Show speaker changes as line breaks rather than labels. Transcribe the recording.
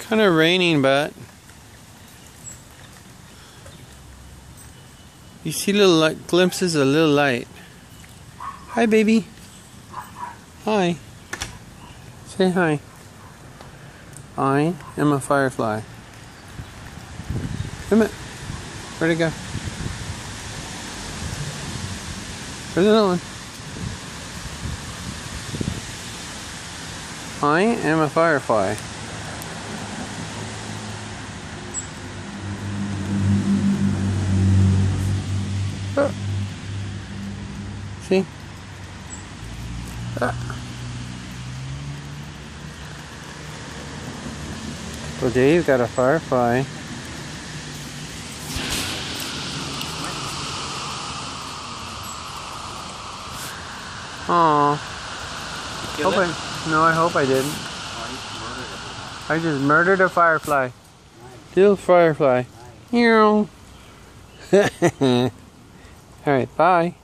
Kind of raining, but you see little light, glimpses of little light. Hi, baby. Hi. Say hi. I am a firefly. Come on. Where'd it go? Where's another one? I am a firefly. Oh. See? Well, Dave's got a firefly. Aww. No, I hope I didn't. I just murdered a firefly. Little firefly. Nice. Alright, bye.